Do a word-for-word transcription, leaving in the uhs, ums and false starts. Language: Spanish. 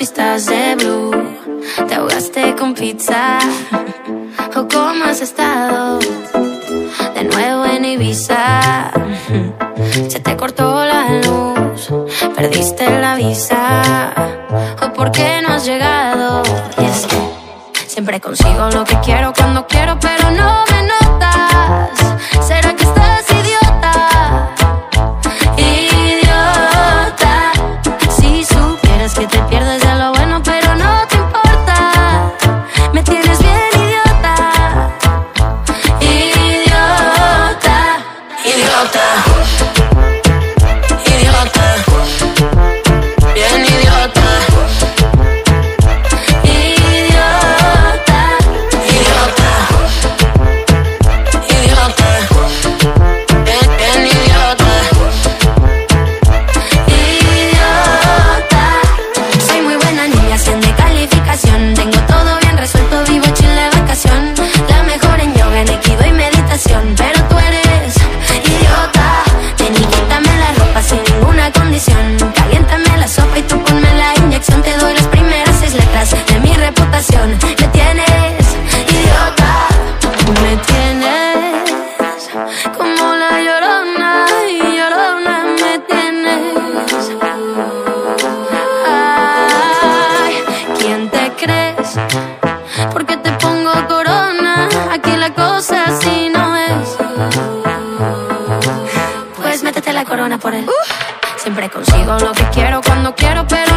pistas de Blue. Te ahogaste con pizza. ¿O cómo has estado? De nuevo en Ibiza. Se te cortó la luz, perdiste la visa. ¿O por qué no has llegado? Y es que siempre consigo lo que quiero cuando quiero, pero no me notas. ¿Será que estás idiota? Idiota. Si supieras que te pierdes de lo bueno, pero no te importa. Me tienes bien idiota. Idiota. Idiota. Idiota. Bien idiota. Idiota. Idiota. Idiota. Bien, bien idiota. Idiota. Soy muy buena niña, cien de calificación. Tengo todo bien resuelto, vivo chill de vacación. La mejor en yoga, en aikido y meditación. Pero tú eres idiota. Ven y quítame la ropa sin ninguna condición. Caliéntame la sopa y tú ponme la inyección. Te doy las primeras seis letras de mi reputación. Me tienes idiota. Me tienes como la llorona. Y llorona me tienes. Ay, ¿quién te crees? ¿Por qué te pongo corona? Aquí la cosa así no es. Pues métete la corona por él. Siempre consigo lo que quiero cuando quiero, pero